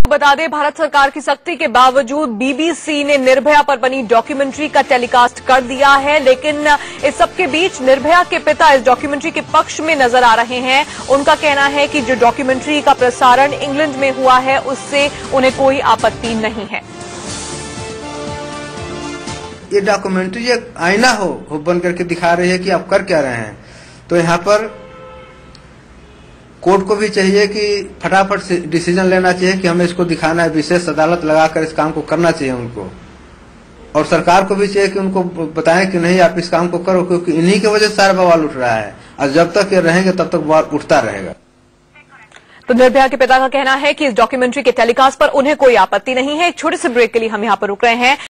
बता दें, भारत सरकार की सख्ती के बावजूद बीबीसी ने निर्भया पर बनी डॉक्यूमेंट्री का टेलीकास्ट कर दिया है, लेकिन इस सबके बीच निर्भया के पिता इस डॉक्यूमेंट्री के पक्ष में नजर आ रहे हैं। उनका कहना है कि जो डॉक्यूमेंट्री का प्रसारण इंग्लैंड में हुआ है उससे उन्हें कोई आपत्ति नहीं है। ये डॉक्यूमेंट्री एक आईना हो बन करके दिखा रही है कि आप कर क्या रहे हैं। तो यहाँ पर कोर्ट को भी चाहिए कि फटाफट डिसीजन लेना चाहिए कि हमें इसको दिखाना है, विशेष अदालत लगाकर इस काम को करना चाहिए उनको। और सरकार को भी चाहिए कि उनको बताएं कि नहीं, आप इस काम को करो, क्योंकि इन्हीं की वजह से सारा बवाल उठ रहा है और जब तक ये रहेंगे तब तक बवाल उठता रहेगा। तो निर्भया के पिता का कहना है कि इस डॉक्यूमेंट्री के टेलीकास्ट पर उन्हें कोई आपत्ति नहीं है। एक छोटे से ब्रेक के लिए हम यहाँ पर रुक रहे हैं।